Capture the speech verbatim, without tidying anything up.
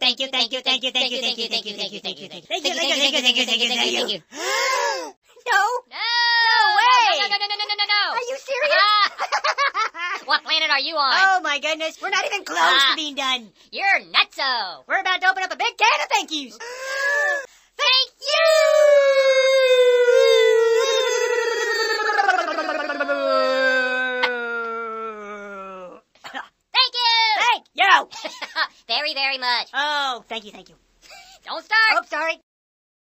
thank you, thank you, thank you, thank you, thank you, thank you, thank you, thank you, thank you, thank you, thank you, thank you, thank you, thank you, thank you. No. No. No way. No, no, no, no, no, no, no. Are you serious? What planet are you on? Oh my goodness, we're not even close Ah. to being done. You're nutso. We're about to open up a big can of thank yous. Thank you. Thank you. Thank you. Very, very much. Oh, thank you, thank you. Don't start. Oh, sorry.